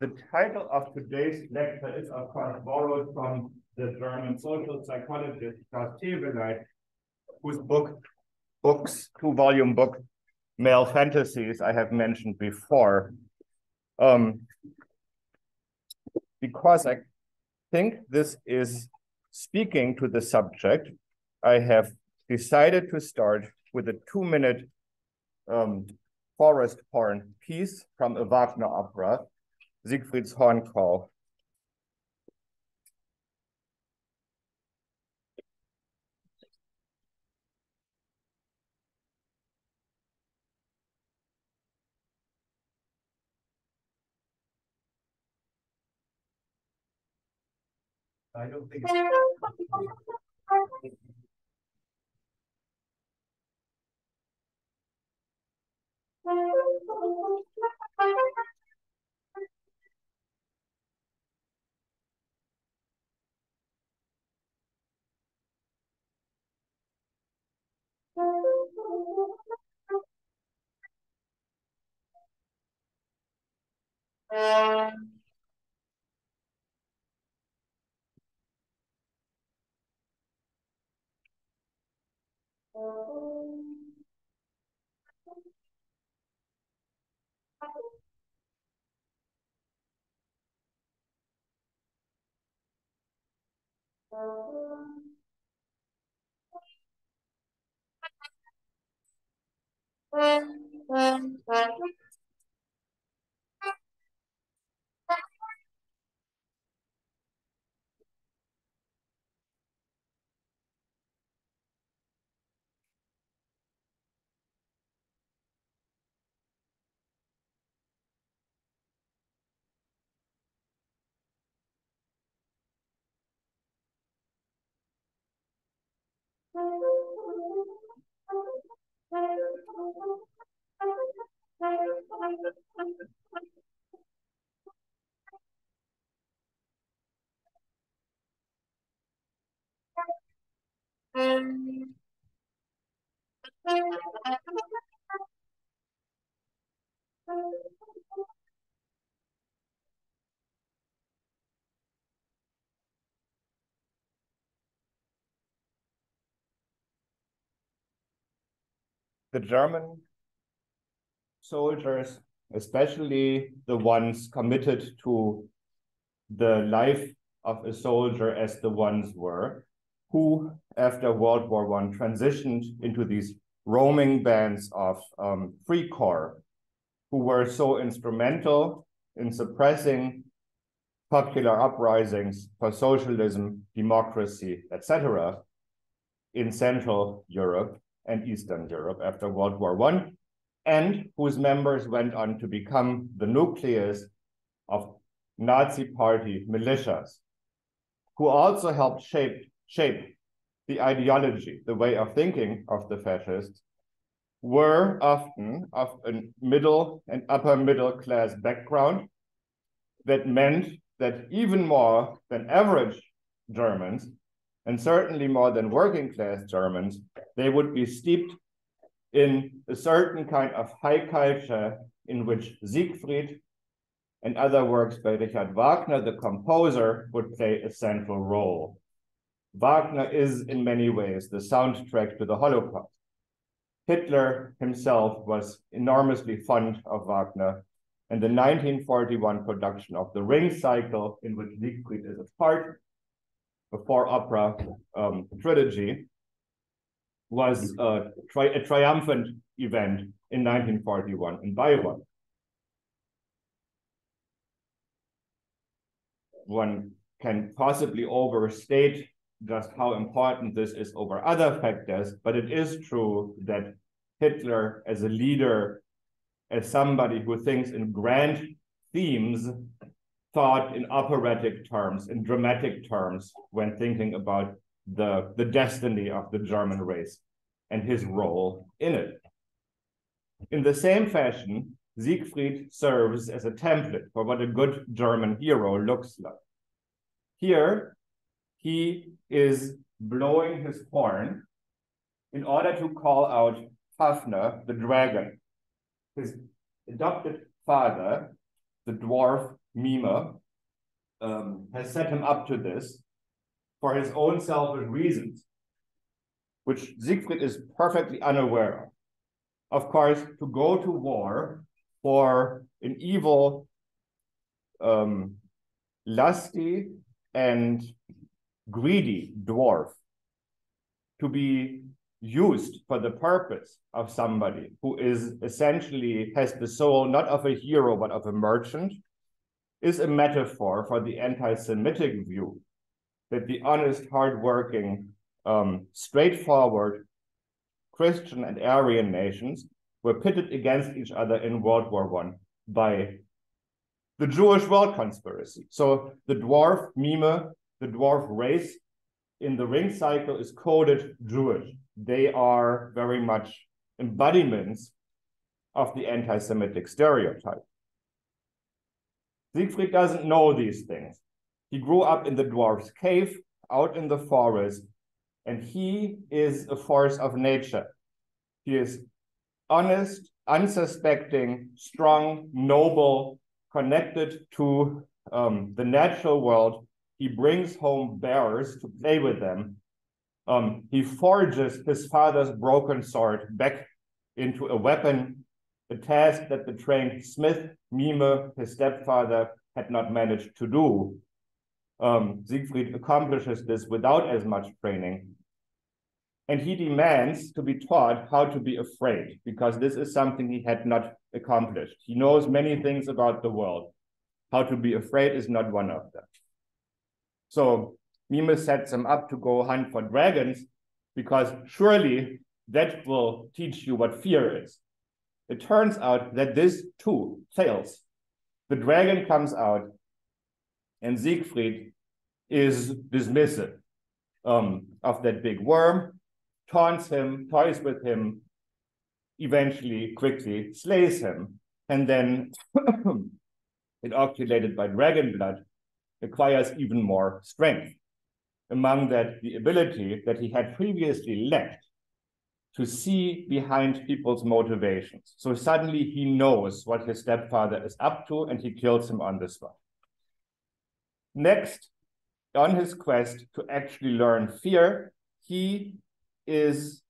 The title of today's lecture is, of course, borrowed from the German social psychologist Klaus Theweleit, whose two-volume book, Male Fantasies, I have mentioned before. Because I think this is speaking to the subject, I have decided to start with a 2-minute forest horn piece from a Wagner opera, Siegfried's Horn Call. I don't think the German soldiers, especially the ones committed to the life of a soldier as the ones were, who after World War I transitioned into these roaming bands of Free Corps, who were so instrumental in suppressing popular uprisings for socialism, democracy, etc., in Central Europe and Eastern Europe after World War I, and whose members went on to become the nucleus of Nazi party militias, who also helped shape the ideology, the way of thinking of the fascists, were often of a middle and upper middle class background. That meant that even more than average Germans, and certainly more than working class Germans, they would be steeped in a certain kind of high culture in which Siegfried and other works by Richard Wagner, the composer, would play a central role. Wagner is in many ways the soundtrack to the Holocaust. Hitler himself was enormously fond of Wagner, and the 1941 production of the Ring Cycle, in which Siegfried is a part, a four-opera trilogy, was a triumphant event in 1941 in Bayreuth. One can possibly overstate just how important this is over other factors, but it is true that Hitler as a leader, as somebody who thinks in grand themes, thought in operatic terms, in dramatic terms, when thinking about the destiny of the German race and his role in it. In the same fashion, Siegfried serves as a template for what a good German hero looks like. Here, he is blowing his horn in order to call out Fafner, the dragon. His adopted father the dwarf Mime, has set him up to this for his own selfish reasons, which Siegfried is perfectly unaware of. Of course, to go to war for an evil, lusty, and greedy dwarf to be used for the purpose of somebody who is essentially has the soul not of a hero but of a merchant is a metaphor for the anti-Semitic view that the honest, hardworking, straightforward Christian and Aryan nations were pitted against each other in World War I by the Jewish world conspiracy. So the dwarf Mime, the dwarf race in the ring cycle is coded Jewish. They are very much embodiments of the anti-Semitic stereotype. Siegfried doesn't know these things. He grew up in the dwarf's cave, out in the forest, and he is a force of nature. He is honest, unsuspecting, strong, noble, connected to the natural world. He brings home bears to play with them. He forges his father's broken sword back into a weapon, a task that the trained smith, Mime, his stepfather, had not managed to do. Siegfried accomplishes this without as much training. And he demands to be taught how to be afraid, because this is something he had not accomplished. He knows many things about the world. How to be afraid is not one of them. So Mime sets him up to go hunt for dragons, because surely that will teach you what fear is. It turns out that this too fails. The dragon comes out, and Siegfried is dismissive of that big worm, taunts him, toys with him, eventually quickly slays him, and then inoculated by dragon blood, acquires even more strength. Among that, the ability that he had previously lacked to see behind people's motivations. So suddenly he knows what his stepfather is up to, and he kills him on the spot. Next, on his quest to actually learn fear, he is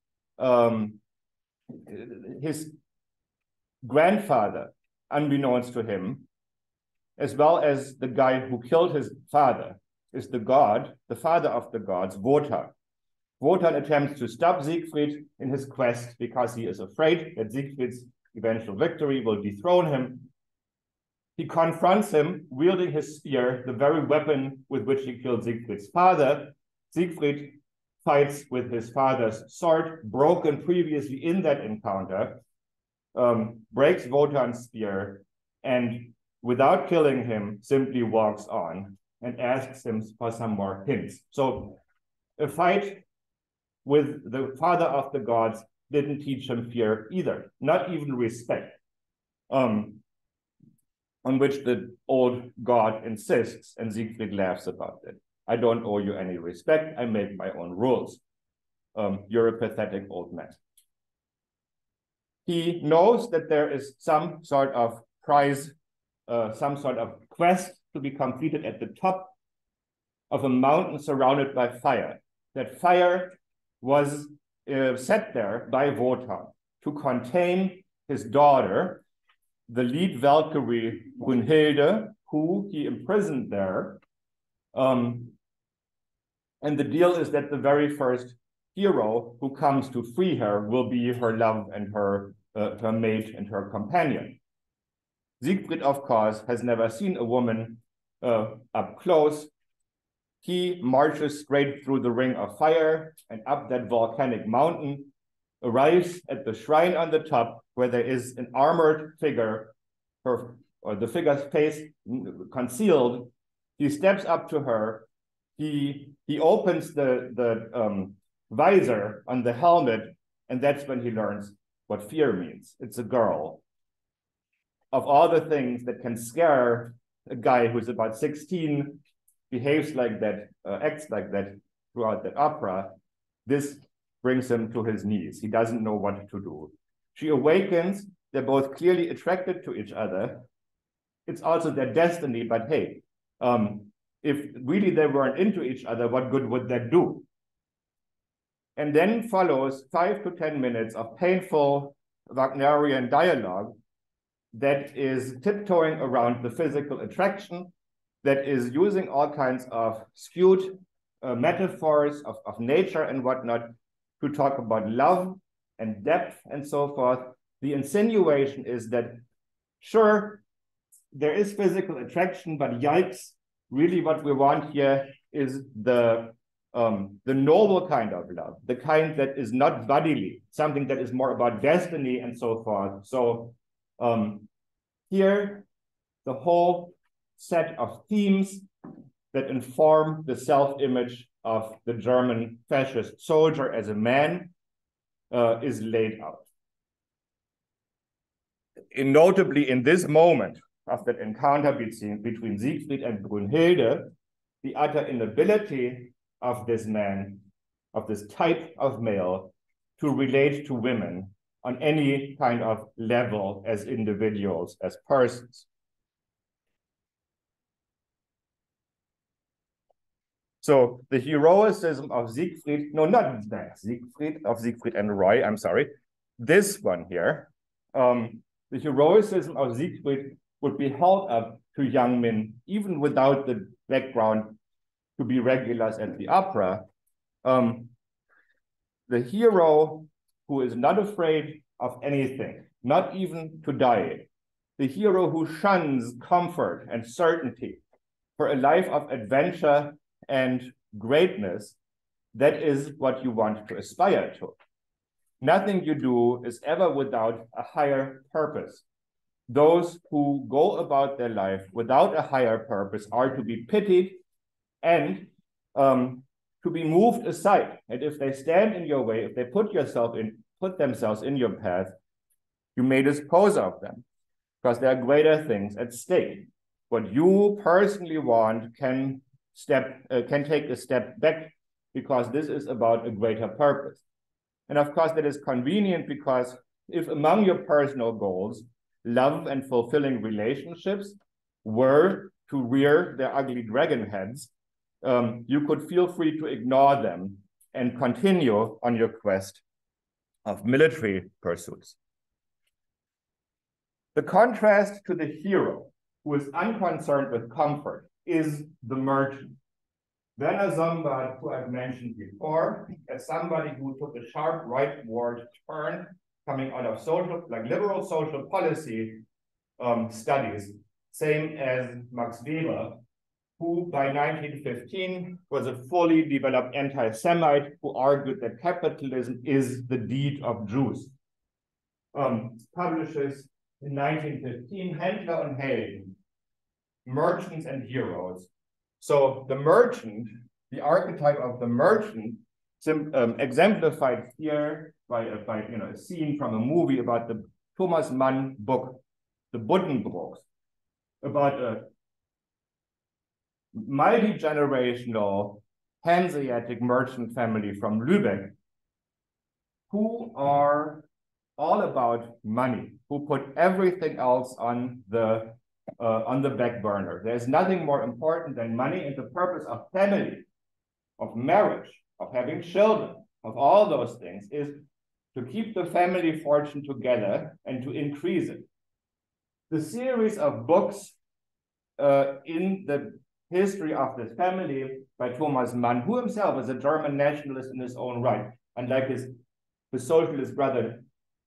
his grandfather, unbeknownst to him, as well as the guy who killed his father, is the god, the father of the gods, Wotan. Wotan attempts to stop Siegfried in his quest because he is afraid that Siegfried's eventual victory will dethrone him. He confronts him wielding his spear, the very weapon with which he killed Siegfried's father. Siegfried fights with his father's sword, broken previously in that encounter, breaks Wotan's spear, and without killing him, simply walks on and asks him for some more hints. So a fight with the father of the gods didn't teach him fear either, not even respect, on which the old god insists, and Siegfried laughs about it. I don't owe you any respect, I make my own rules. You're a pathetic old man. He knows that there is some sort of prize, some sort of quest to be completed at the top of a mountain surrounded by fire. That fire was set there by Wotan to contain his daughter, the lead Valkyrie Brunhilde, who he imprisoned there. And the deal is that the very first hero who comes to free her will be her love and her mate and her companion. Siegfried, of course, has never seen a woman up close. He marches straight through the ring of fire and up that volcanic mountain, arrives at the shrine on the top where there is an armored figure, or the figure's face concealed. He steps up to her. He opens the visor on the helmet, and that's when he learns what fear means. It's a girl. Of all the things that can scare a guy who's about 16, behaves like that, acts like that throughout the opera, this brings him to his knees. He doesn't know what to do. She awakens. They're both clearly attracted to each other. it's also their destiny, but hey, if really they weren't into each other, what good would that do? And then follows 5 to 10 minutes of painful Wagnerian dialogue that is tiptoeing around the physical attraction, that is using all kinds of skewed metaphors of nature and whatnot to talk about love and depth and so forth. The insinuation is that, sure, there is physical attraction, but yikes, really what we want here is the noble kind of love, the kind that is not bodily, something that is more about destiny and so forth. So here, the whole set of themes that inform the self-image of the German fascist soldier as a man is laid out. Notably, in this moment of that encounter between Siegfried and Brünnhilde, the utter inability of this man, of this type of male, to relate to women on any kind of level as individuals, as persons. So the heroism of Siegfried, no, not that, Siegfried, of Siegfried and Roy, I'm sorry, this one here, the heroism of Siegfried would be held up to young men, even without the background to be regulars at the opera. The hero who is not afraid of anything, not even to die. The hero who shuns comfort and certainty for a life of adventure and greatness. That is what you want to aspire to. Nothing you do is ever without a higher purpose. Those who go about their life without a higher purpose are to be pitied and to be moved aside. And if they stand in your way, if they put themselves in your path, you may dispose of them, because there are greater things at stake. What you personally want can take a step back, because this is about a greater purpose. And of course, that is convenient, because if among your personal goals, love and fulfilling relationships were to rear their ugly dragon heads, you could feel free to ignore them and continue on your quest of military pursuits. The contrast to the hero, who is unconcerned with comfort, is the merchant. Werner Sombart, who I've mentioned before, as somebody who took a sharp rightward turn coming out of liberal social policy studies, same as Max Weber, who by 1915 was a fully developed anti-Semite who argued that capitalism is the deed of Jews. Publishes in 1915 Händler und Helden, Merchants and Heroes. So the merchant, the archetype of the merchant, exemplified here by a scene from a movie about the Thomas Mann book, The Buddenbrooks, about a multi-generational Hanseatic merchant family from Lübeck who are all about money, who put everything else on the back burner. There's nothing more important than money, and the purpose of family, of marriage, of having children, of all those things is to keep the family fortune together and to increase it. The series of books in the history of this family by Thomas Mann, who himself is a German nationalist in his own right, unlike his socialist brother,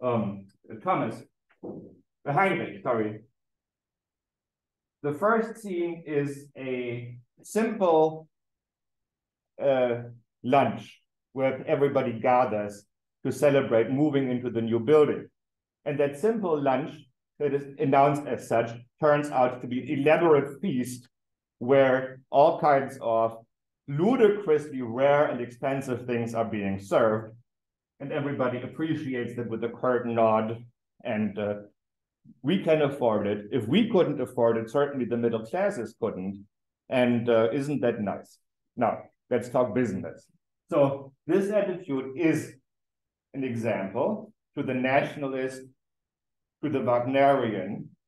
Heinrich, sorry. The first scene is a simple lunch where everybody gathers to celebrate moving into the new building. And that simple lunch that is announced as such turns out to be an elaborate feast where all kinds of ludicrously rare and expensive things are being served. And everybody appreciates that with a curt nod, and we can afford it. If we couldn't afford it, certainly the middle classes couldn't. And isn't that nice? Now, let's talk business. So this attitude is an example to the nationalist, to the Wagnerian,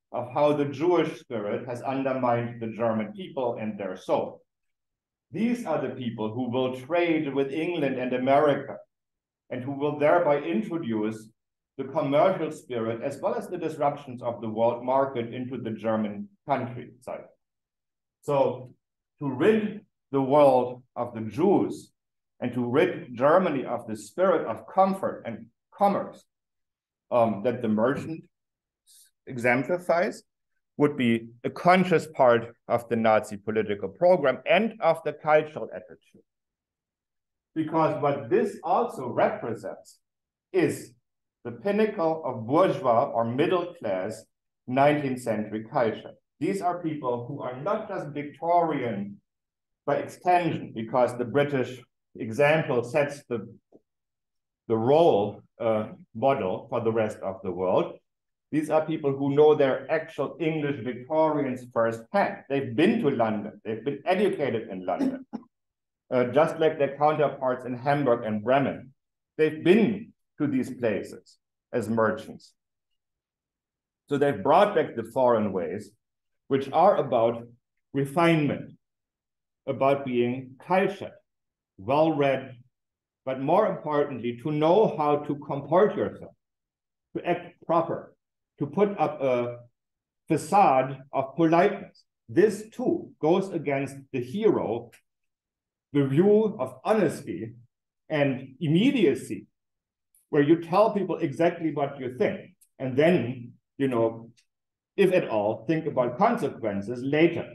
of how the Jewish spirit has undermined the German people and their soul. These are the people who will trade with England and America, and who will thereby introduce the commercial spirit as well as the disruptions of the world market into the German countryside. So to rid the world of the Jews and to rid Germany of the spirit of comfort and commerce that the merchant exemplifies would be a conscious part of the Nazi political program and of the cultural attitude. Because what this also represents is the pinnacle of bourgeois or middle class 19th century culture. These are people who are not just Victorian by extension, because the British example sets the role model for the rest of the world. These are people who know their actual English Victorians firsthand. They've been to London. They've been educated in London, just like their counterparts in Hamburg and Bremen. They've been to these places as merchants. So they've brought back the foreign ways, which are about refinement, about being cultured, well-read, but more importantly, to know how to comport yourself, to act proper, to put up a facade of politeness. This too goes against the hero, the view of honesty and immediacy, where you tell people exactly what you think, and then, you know, if at all, think about consequences later.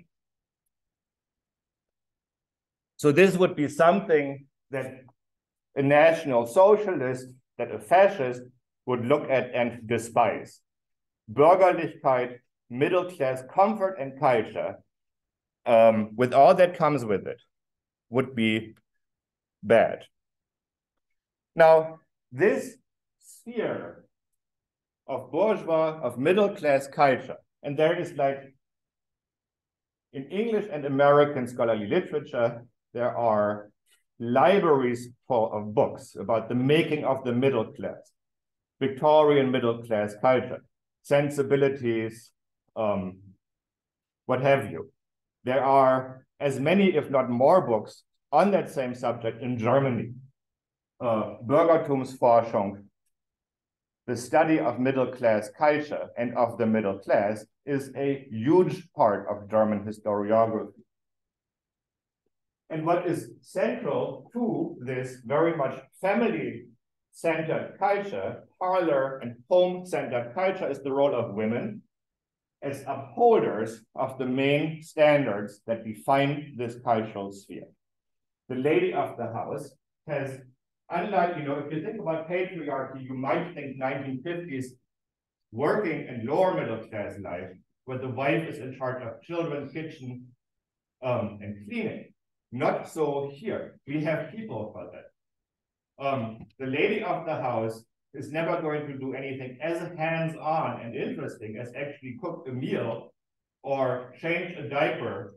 So this would be something that a National Socialist, that a fascist would look at and despise. Bürgerlichkeit, middle class comfort and culture, with all that comes with it, would be bad. Now, this sphere of bourgeois, of middle class culture, and there is, like, in English and American scholarly literature, there are libraries full of books about the making of the middle class, Victorian middle class culture, sensibilities, what have you. There are as many, if not more, books on that same subject in Germany. Bürgertumsforschung, the study of middle class culture and of the middle class, is a huge part of German historiography. And what is central to this very much family-centered culture, parlor and home-centered culture, is the role of women as upholders of the main standards that define this cultural sphere. The lady of the house has, unlike, you know, if you think about patriarchy, you might think 1950s working and lower middle class life, where the wife is in charge of children, kitchen, and cleaning. Not so here. We have people for that. The lady of the house is never going to do anything as hands-on and interesting as actually cook a meal or change a diaper.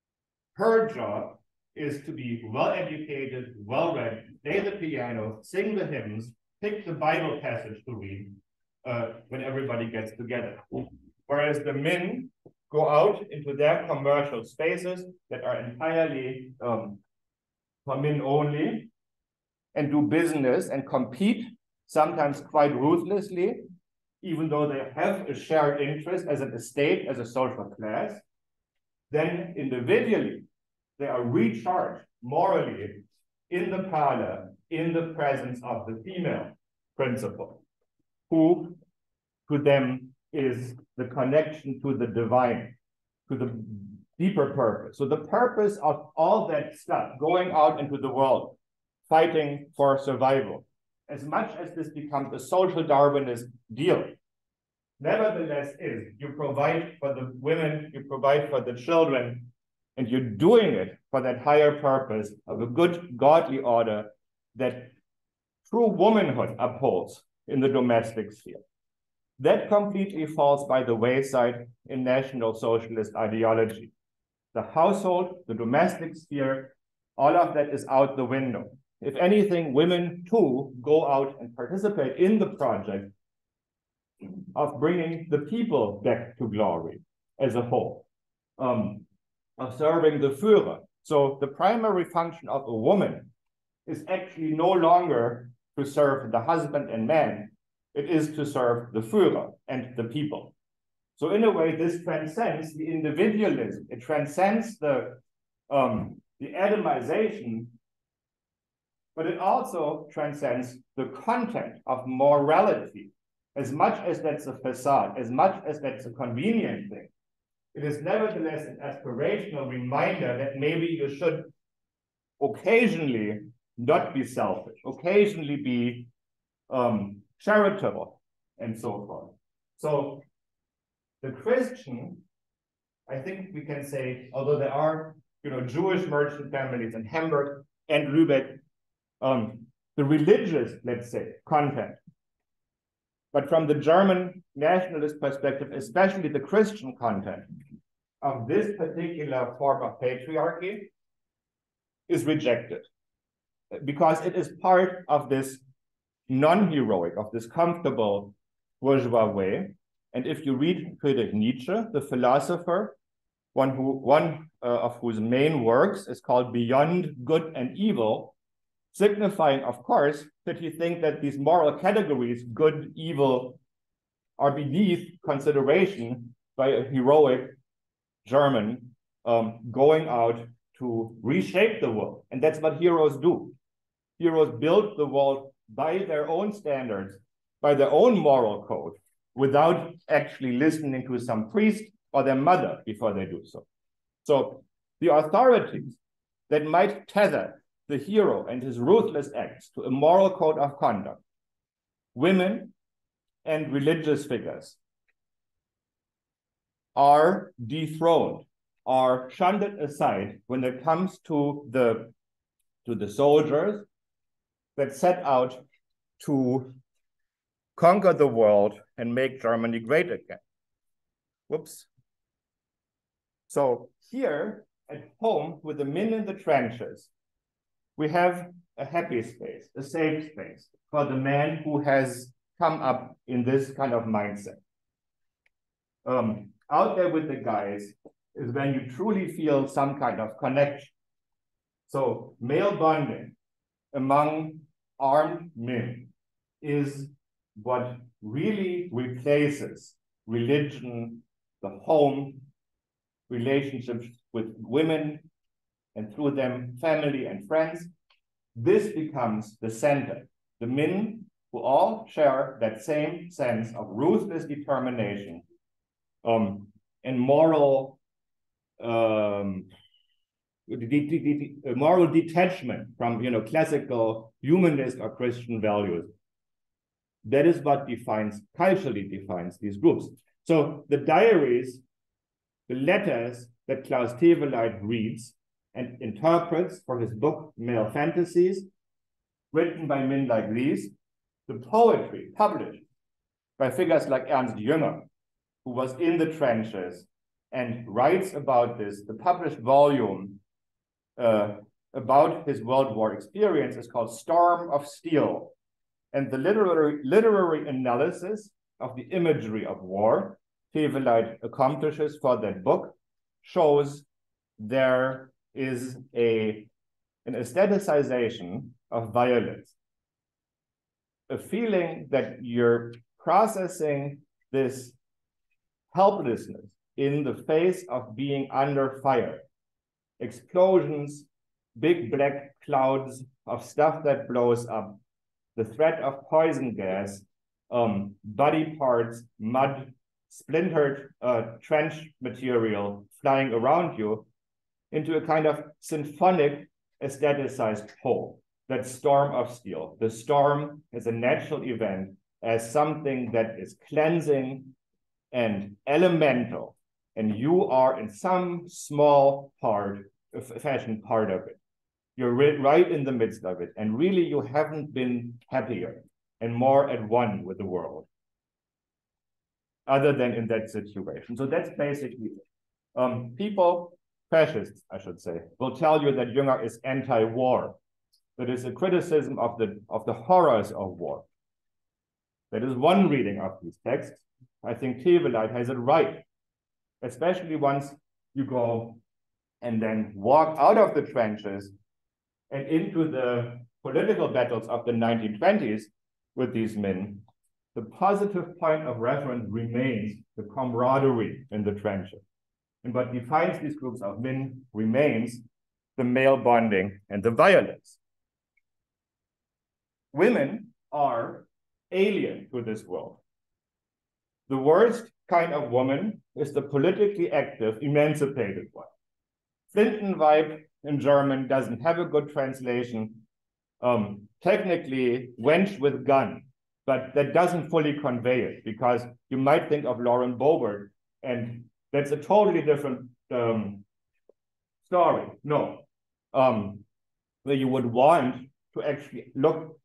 Her job is to be well-educated, well-read, play the piano, sing the hymns, pick the Bible passage to read when everybody gets together. Whereas the men go out into their commercial spaces that are entirely for men only, and do business and compete, sometimes quite ruthlessly, even though they have a shared interest as an estate, as a social class. Then individually, they are recharged morally in the parlor, in the presence of the female principal, who to them is the connection to the divine, to the deeper purpose. So the purpose of all that stuff, going out into the world, fighting for survival, as much as this becomes a social Darwinist deal, nevertheless is you provide for the women, you provide for the children, and you're doing it for that higher purpose of a good godly order that true womanhood upholds in the domestic sphere. That completely falls by the wayside in National Socialist ideology. The household, the domestic sphere, all of that is out the window. If anything, women too go out and participate in the project of bringing the people back to glory as a whole, of serving the Führer. So the primary function of a woman is actually no longer to serve the husband and man, it is to serve the Führer and the people. So in a way, this transcends the individualism. It transcends the atomization, but it also transcends the content of morality. As much as that's a facade, as much as that's a convenient thing, it is nevertheless an aspirational reminder that maybe you should occasionally not be selfish, occasionally be charitable, and so forth. So the Christian, I think we can say, although there are Jewish merchant families in Hamburg and Lübeck, the religious, let's say, content. But from the German nationalist perspective, especially the Christian content of this particular form of patriarchy is rejected because it is part of this non-heroic, of this comfortable bourgeois way. And if you read Friedrich Nietzsche, the philosopher, one of whose main works is called Beyond Good and Evil, signifying, of course, that he thinks that these moral categories, good, evil, are beneath consideration by a heroic German going out to reshape the world. And that's what heroes do. Heroes build the world by their own standards, by their own moral code, without actually listening to some priest or their mother before they do so. So the authorities that might tether the hero and his ruthless acts to a moral code of conduct, women and religious figures, are dethroned, are shunted aside when it comes to the soldiers that set out to conquer the world and make Germany great again. Whoops. So here at home with the men in the trenches, we have a happy space, a safe space for the man who has come up in this kind of mindset. Out there with the guys is when you truly feel some kind of connection. So male bonding among armed men is what really replaces religion, the home, relationships with women, and through them, family and friends. This becomes the center. The men who all share that same sense of ruthless determination and moral moral detachment from classical humanist or Christian values. That is what culturally defines these groups. So the diaries, the letters that Klaus Theweleit reads and interprets for his book, Male Fantasies, written by men like these, the poetry published by figures like Ernst Jünger, who was in the trenches and writes about this. The published volume about his World War experience is called Storm of Steel. And the literary analysis of the imagery of war Theweleit accomplishes for that book shows there is an aestheticization of violence, a feeling that you're processing this helplessness in the face of being under fire. Explosions, big black clouds of stuff that blows up, the threat of poison gas, body parts, mud, splintered trench material flying around you into a kind of symphonic aestheticized whole. That storm of steel. The storm is a natural event as something that is cleansing and elemental, and you are in some small fashion part of it. You're right in the midst of it, and really you haven't been happier and more at one with the world other than in that situation. So that's basically it. People, fascists, I should say, will tell you that Jünger is anti-war. That is a criticism of the horrors of war. That is one reading of these texts. I think Theweleit has it right, especially once you go and then walk out of the trenches and into the political battles of the 1920s with these men. The positive point of reference remains the camaraderie in the trenches. And what defines these groups of men remains the male bonding and the violence. Women are alien to this world. The worst kind of woman is the politically active, emancipated one. Flintenweib in German doesn't have a good translation. Technically, wench with gun, but that doesn't fully convey it, because you might think of Lauren Boebert, and that's a totally different story. No, where you would want to actually look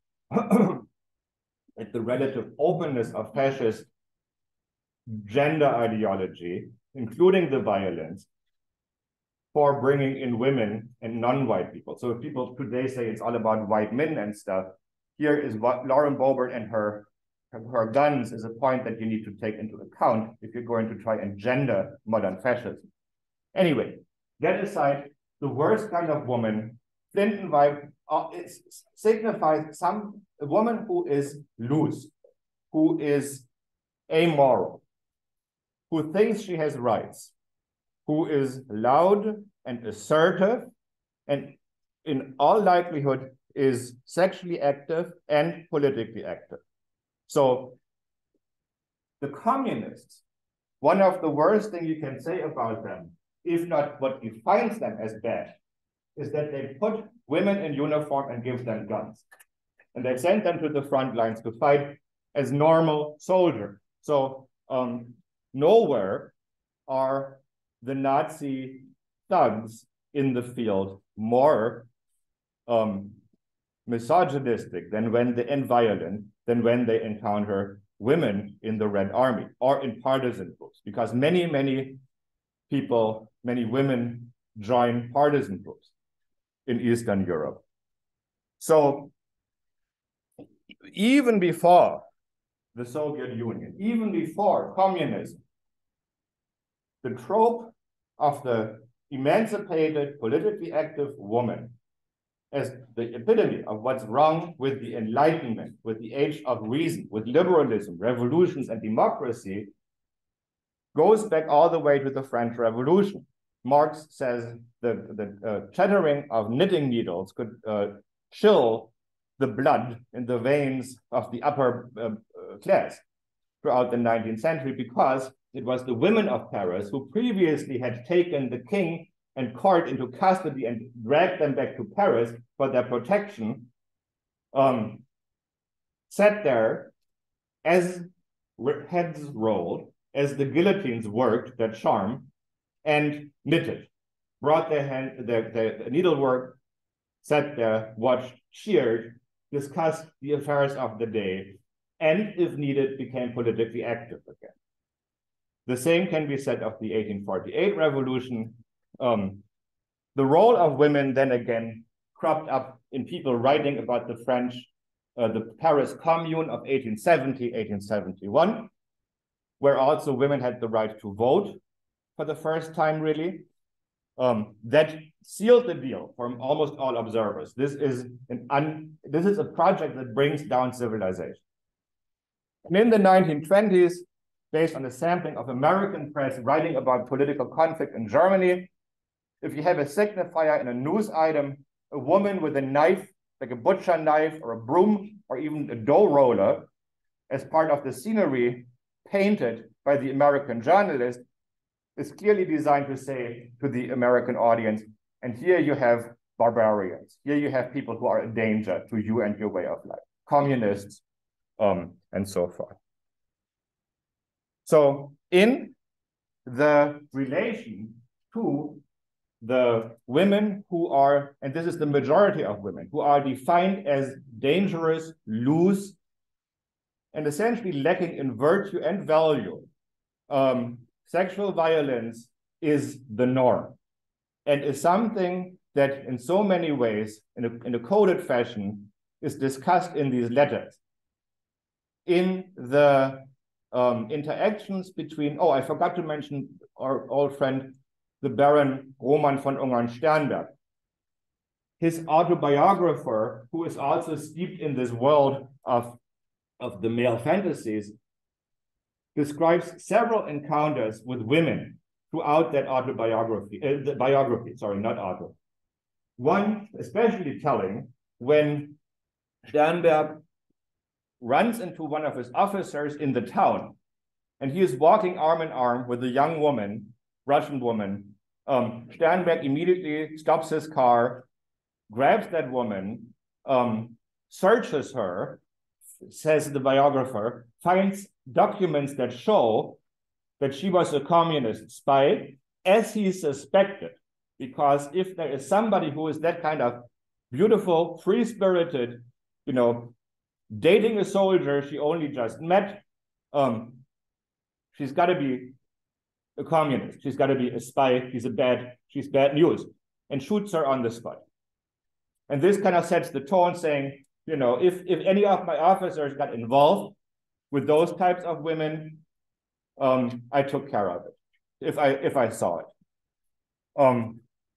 at the relative openness of fascist gender ideology, including the violence, for bringing in women and non-white people. So if people today say it's all about white men and stuff, here is what Lauren Boebert and her guns is a point that you need to take into account if you're going to try and gender modern fascism. Anyway, that aside, the worst kind of woman, Flintenweib, it signifies a woman who is loose, who is amoral, who thinks she has rights, who is loud and assertive, and in all likelihood is sexually active and politically active. So the communists, one of the worst things you can say about them, if not what defines them as bad, is that they put women in uniform and give them guns. And they send them to the front lines to fight as normal soldiers. So nowhere are the Nazi thugs in the field more misogynistic and violent than when they encounter women in the Red Army or in partisan groups, because many people, many women join partisan groups in Eastern Europe. So even before the Soviet Union, even before communism, the trope of the emancipated, politically active woman as the epitome of what's wrong with the Enlightenment, with the age of reason, with liberalism, revolutions, and democracy, goes back all the way to the French Revolution. Marx says the chattering of knitting needles could chill the blood in the veins of the upper class throughout the 19th century, because it was the women of Paris who previously had taken the king and court into custody and dragged them back to Paris for their protection, sat there as heads rolled, as the guillotines worked their charm, and knitted, brought their needlework, sat there, watched, cheered, discussed the affairs of the day, and if needed, became politically active again. The same can be said of the 1848 revolution. The role of women then again cropped up in people writing about the French, the Paris Commune of 1870, 1871, where also women had the right to vote for the first time, really. That sealed the deal for almost all observers. This is a project that brings down civilization. And in the 1920s, based on a sampling of American press writing about political conflict in Germany, if you have a signifier in a news item, a woman with a knife, like a butcher knife or a broom or even a dough roller, as part of the scenery painted by the American journalist, is clearly designed to say to the American audience, and here you have barbarians. Here you have people who are a danger to you and your way of life, communists, and so forth. So in the relation to the women who are, and this is the majority of women, who are defined as dangerous, loose, and essentially lacking in virtue and value, sexual violence is the norm and is something that in so many ways, in a coded fashion, is discussed in these letters. in the interactions between, oh, I forgot to mention our old friend, the Baron Roman von Ungern-Sternberg. His autobiographer, who is also steeped in this world of the male fantasies, describes several encounters with women throughout that autobiography, the biography, sorry, not auto. One especially telling when Sternberg runs into one of his officers in the town, and he is walking arm in arm with a young woman, Russian woman. Sternberg immediately stops his car, grabs that woman, searches her, says the biographer, finds documents that show that she was a communist spy, as he suspected. Because if there is somebody who is that kind of beautiful, free-spirited, you know, dating a soldier she only just met, she's got to be a communist. She's got to be a spy. She's bad news, and shoots her on the spot. And this kind of sets the tone, saying, you know, if any of my officers got involved with those types of women, I took care of it if I saw it.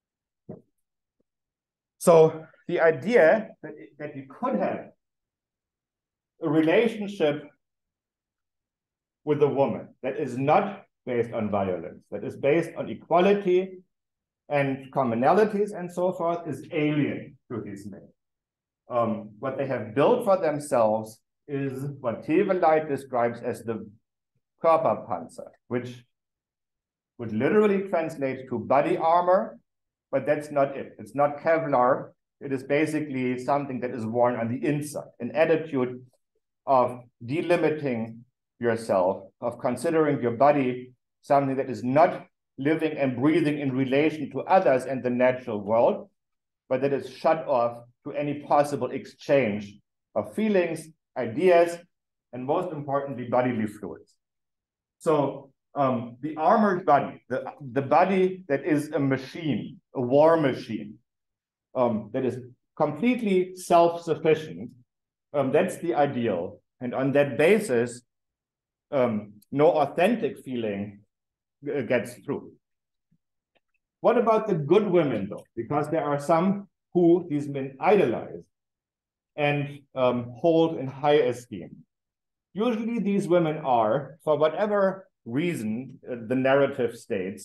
So the idea that you could have a relationship with a woman that is not based on violence, that is based on equality and commonalities and so forth, is alien to these men. What they have built for themselves is what Theweleit describes as the Körperpanzer, which would literally translate to body armor, but that's not it. It's not Kevlar. It is basically something that is worn on the inside, an attitude of delimiting yourself, of considering your body something that is not living and breathing in relation to others and the natural world, but that is shut off to any possible exchange of feelings, ideas, and most importantly, bodily fluids. So the armored body, the body that is a machine, a war machine, that is completely self-sufficient, that's the ideal. And on that basis, no authentic feeling gets through. What about the good women, though? Because there are some who these men idolize and hold in high esteem. Usually these women are, for whatever reason the narrative states,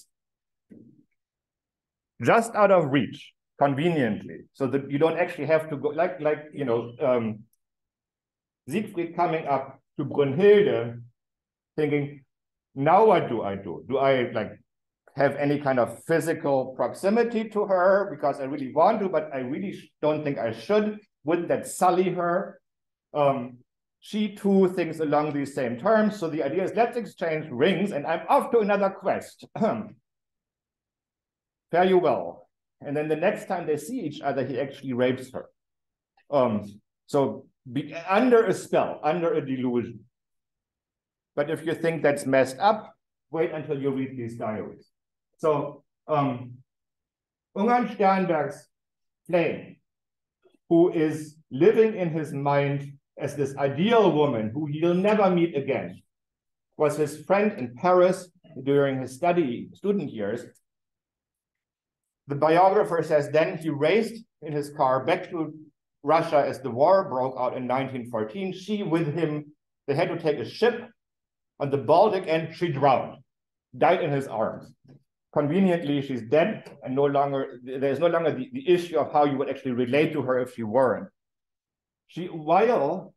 just out of reach, conveniently, so that you don't actually have to go, like you know, Siegfried coming up to Brunhilde thinking, now what do I do? Do I like have any kind of physical proximity to her because I really want to, but I really don't think I should? Wouldn't that sully her? She too thinks along these same terms. So the idea is, let's exchange rings and I'm off to another quest. Fare you well. And then the next time they see each other, he actually rapes her. So under a spell, under a delusion. But if you think that's messed up, wait until you read these diaries. So Ungern Sternberg's flame, who is living in his mind as this ideal woman who he'll never meet again, was his friend in Paris during his student years. The biographer says then he raced in his car back to Russia as the war broke out in 1914. She with him, they had to take a ship on the Baltic and she drowned, died in his arms. Conveniently, she's dead and there's no longer the issue of how you would actually relate to her if she weren't. While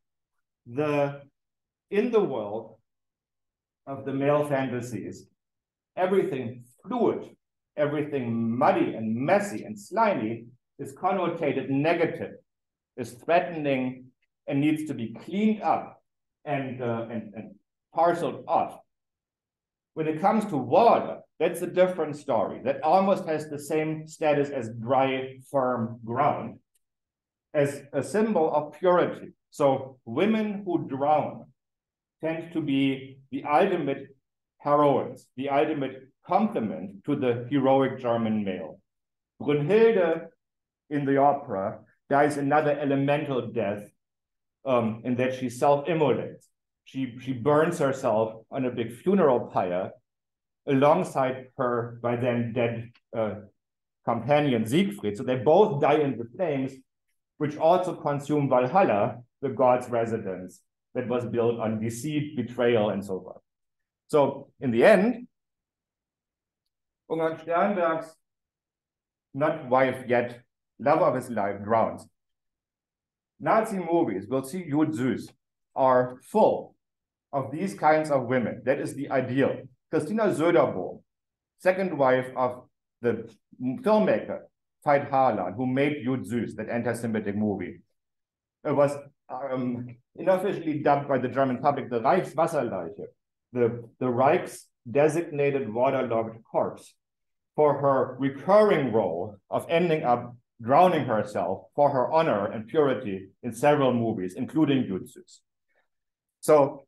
in the world of the male fantasies, everything fluid, everything muddy and messy and slimy is connotated negative, is threatening, and needs to be cleaned up and parceled off. When it comes to water, that's a different story. That almost has the same status as dry, firm ground, as a symbol of purity. So women who drown tend to be the ultimate heroines, the ultimate complement to the heroic German male. Brunhilde in the opera dies another elemental death in that she self-immolates. she burns herself on a big funeral pyre alongside her by then dead companion Siegfried. So they both die in the flames, which also consume Valhalla, the god's residence that was built on deceit, betrayal, and so forth. So in the end, Ungarn Sternberg's not wife yet, love of his life, drowns. Nazi movies, we'll see Jud Süß, are full of these kinds of women. That is the ideal. Christina Söderbohm, second wife of the filmmaker Veit Harlan, who made Jud Süß, that anti-Semitic movie. It was unofficially dubbed by the German public the Reichswasserleiche, the Reich's designated waterlogged corpse, for her recurring role of ending up drowning herself for her honor and purity in several movies, including Jud Süß. So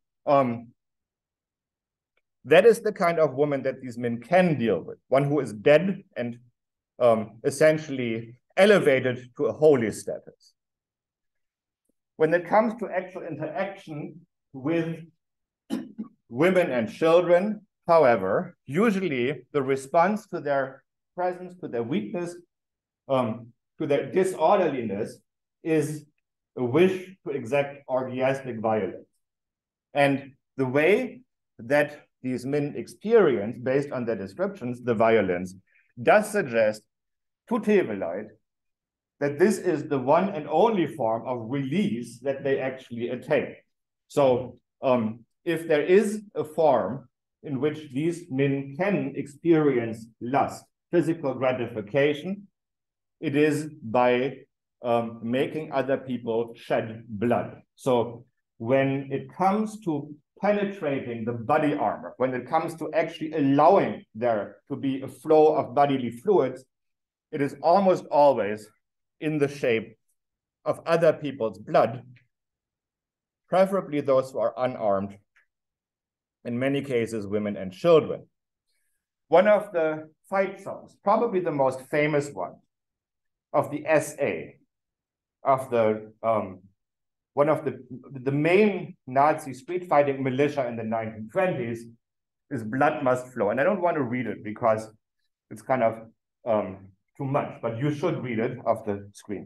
that is the kind of woman that these men can deal with, one who is dead and essentially elevated to a holy status. When it comes to actual interaction with women and children, however, usually the response to their presence, to their weakness, to their disorderliness is a wish to exact orgiastic violence. And the way that these men experience, based on their descriptions, the violence, does suggest to Theweleit that this is the one and only form of release that they actually attain. So if there is a form in which these men can experience lust, physical gratification, it is by making other people shed blood. So when it comes to penetrating the body armor, when it comes to actually allowing there to be a flow of bodily fluids, it is almost always in the shape of other people's blood, preferably those who are unarmed, in many cases, women and children. One of the fight songs, probably the most famous one, of the SA, of the one of the main Nazi street fighting militia in the 1920s, is Blood Must Flow. And I don't want to read it because it's kind of too much, but you should read it off the screen.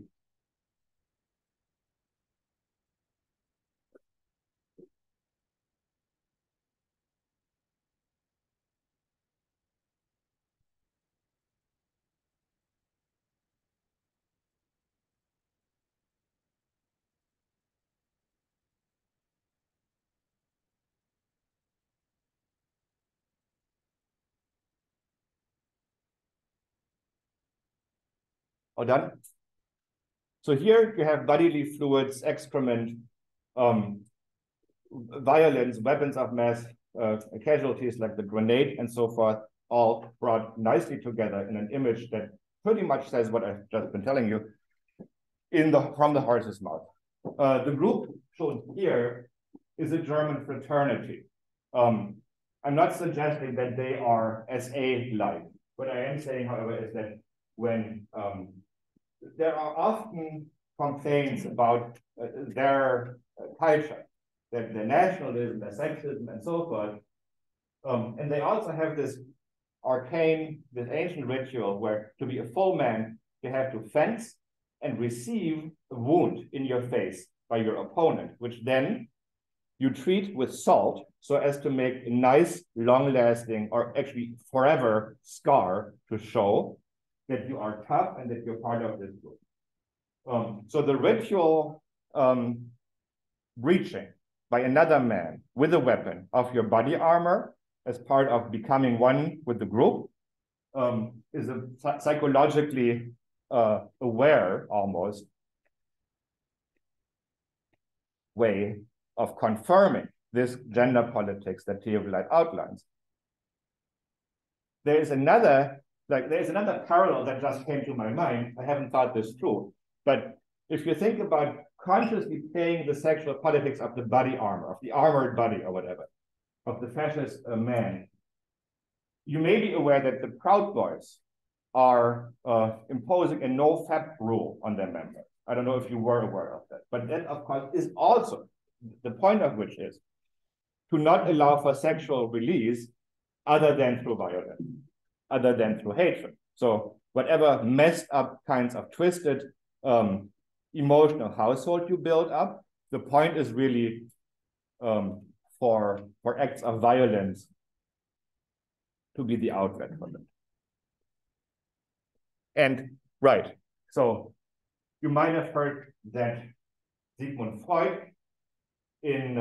All done? So here you have bodily fluids, excrement, violence, weapons of mass casualties like the grenade and so forth, all brought nicely together in an image that pretty much says what I've just been telling you from the horse's mouth. The group shown here is a German fraternity. I'm not suggesting that they are SA-like. What I am saying, however, is that when there are often complaints about their culture, their nationalism, their sexism, and so forth. And they also have this arcane, this ancient ritual where to be a full man, you have to fence and receive a wound in your face by your opponent, which then you treat with salt so as to make a nice, long-lasting, or actually forever scar to show that you are tough and that you're part of this group. So the ritual breaching by another man with a weapon of your body armor as part of becoming one with the group is a psychologically aware, almost, way of confirming this gender politics that Theweleit outlines. There's another parallel that just came to my mind. I haven't thought this through, but if you think about consciously playing the sexual politics of the body armor, of the armored body or whatever, of the fascist man, you may be aware that the Proud Boys are imposing a no-fap rule on their members. I don't know if you were aware of that, but that, of course, is also the point of which is to not allow for sexual release other than through violence, other than through hatred. So whatever messed up kinds of twisted emotional household you build up, the point is really for acts of violence to be the outlet for them. And right, so you might have heard that Sigmund Freud in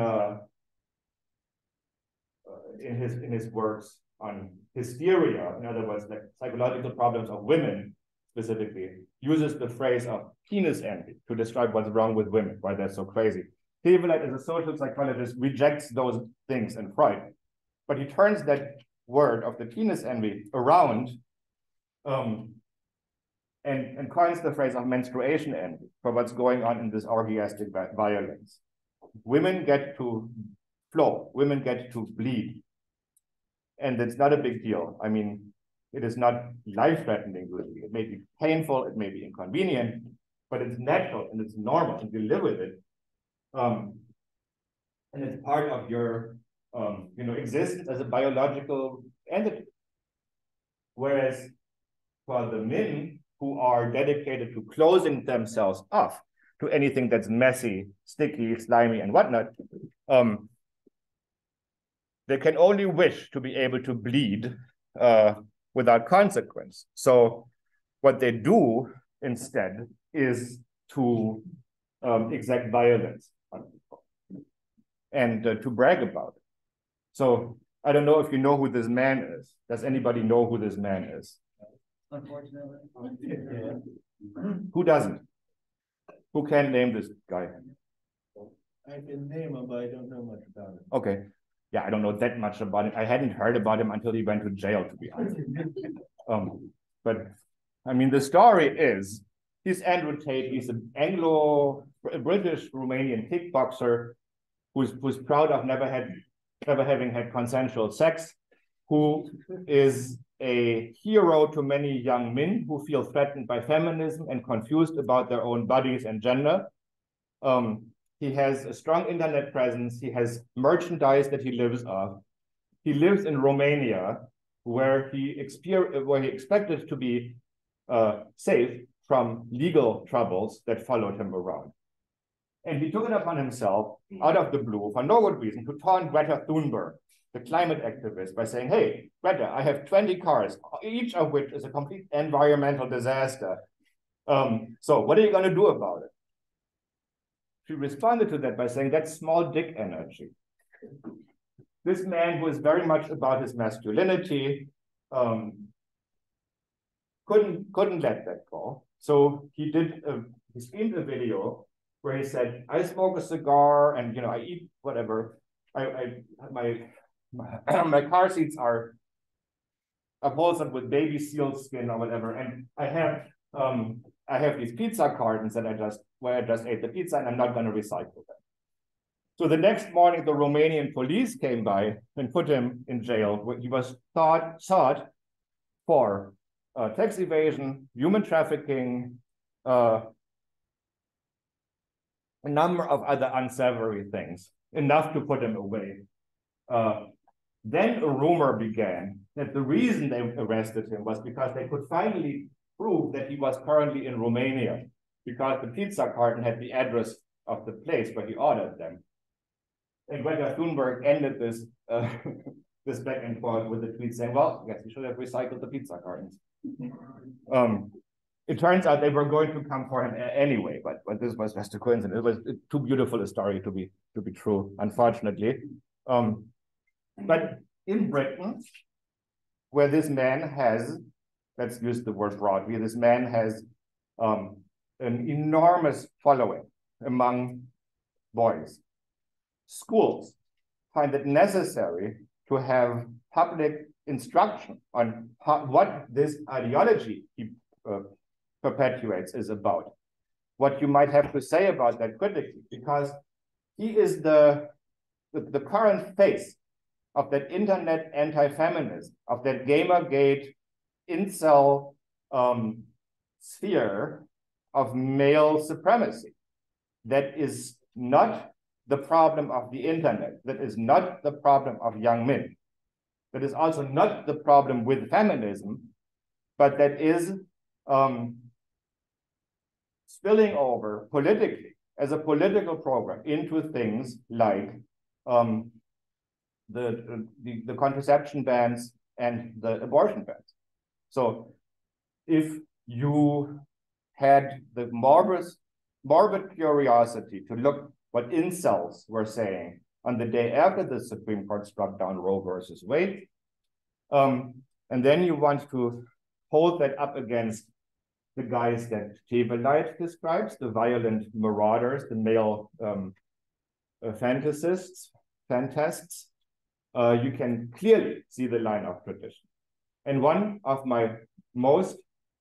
his works on hysteria, in other words, like psychological problems of women specifically, uses the phrase of penis envy to describe what's wrong with women, why they're so crazy. Theweleit, as a social psychologist, rejects those things in Freud, but he turns that word of the penis envy around and coins the phrase of menstruation envy for what's going on in this orgiastic violence. Women get to flow, women get to bleed, and it's not a big deal. I mean, it is not life-threatening, really. It may be painful, it may be inconvenient, but it's natural and it's normal, and you live with it. And it's part of your existence as a biological entity. Whereas for the men who are dedicated to closing themselves off to anything that's messy, sticky, slimy, and whatnot, they can only wish to be able to bleed without consequence. So what they do instead is to exact violence on people and to brag about it. So I don't know if you know who this man is. Does anybody know who this man is? Unfortunately. Who doesn't? Who can name this guy? I can name him, but I don't know much about him. Okay. Yeah, I don't know that much about him. I hadn't heard about him until he went to jail, to be honest. But I mean, the story is he's Andrew Tate. He's an British Romanian kickboxer who's proud of never having had consensual sex, who is a hero to many young men who feel threatened by feminism and confused about their own bodies and gender. He has a strong internet presence. He has merchandise that he lives off. He lives in Romania, where he expected to be safe from legal troubles that followed him around. And he took it upon himself, out of the blue, for no good reason, to taunt Greta Thunberg, the climate activist, by saying, hey, Greta, I have 20 cars, each of which is a complete environmental disaster. So what are you going to do about it? She responded to that by saying, that's small dick energy. This man, who is very much about his masculinity, couldn't let that go. So he streamed a video where he said, I smoke a cigar and I eat whatever. My car seats are upholstered with baby seal skin or whatever, and I have these pizza cartons where I just ate the pizza, and I'm not going to recycle them. So the next morning, the Romanian police came by and put him in jail, where he was sought for tax evasion, human trafficking, a number of other unsavory things, enough to put him away. Then a rumor began that the reason they arrested him was because they could finally prove that he was currently in Romania, because the pizza carton had the address of the place where he ordered them. And Greta Thunberg ended this this back and forth with a tweet saying, well, I guess we should have recycled the pizza cartons. It turns out they were going to come for him anyway, but this was just a coincidence. It was too beautiful a story to be true, unfortunately. But in Britain, where this man has, let's use the word broadly, this man has an enormous following among boys. Schools find it necessary to have public instruction on what this ideology he perpetuates is about. What you might have to say about that critically, because he is the current face of that internet anti-feminism, of that Gamergate incel sphere of male supremacy that is not the problem of the internet. That is not the problem of young men. That is also not the problem with feminism, but that is spilling over politically as a political program into things like the contraception bans and the abortion bans. So if you had the morbid curiosity to look what incels were saying on the day after the Supreme Court struck down Roe versus Wade, and then you want to hold that up against the guys that Theweleit describes, the violent marauders, the male fantasists, you can clearly see the line of tradition. And one of my most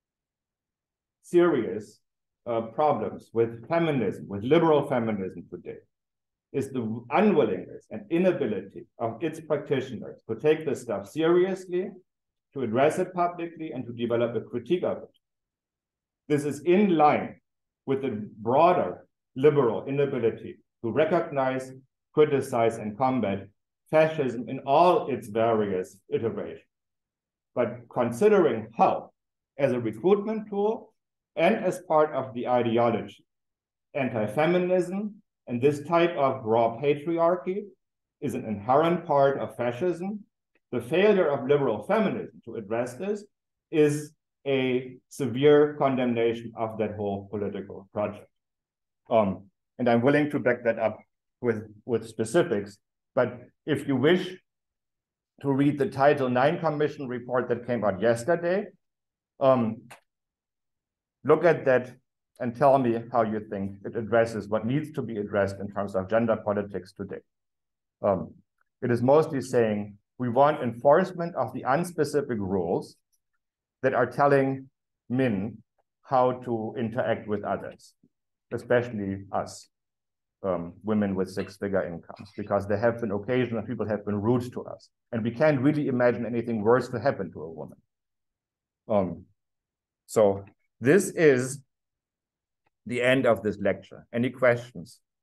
serious problems with feminism, with liberal feminism today, is the unwillingness and inability of its practitioners to take this stuff seriously, to address it publicly, and to develop a critique of it. This is in line with the broader liberal inability to recognize, criticize, and combat fascism in all its various iterations. But considering how, as a recruitment tool and as part of the ideology, anti-feminism and this type of raw patriarchy is an inherent part of fascism, the failure of liberal feminism to address this is a severe condemnation of that whole political project. And I'm willing to back that up with specifics, but if you wish to read the Title IX Commission report that came out yesterday, look at that and tell me how you think it addresses what needs to be addressed in terms of gender politics today. It is mostly saying we want enforcement of the unspecific rules that are telling men how to interact with others, especially us, women with six-figure incomes, because there have been occasions when people have been rude to us, and we can't really imagine anything worse to happen to a woman. So this is the end of this lecture. Any questions?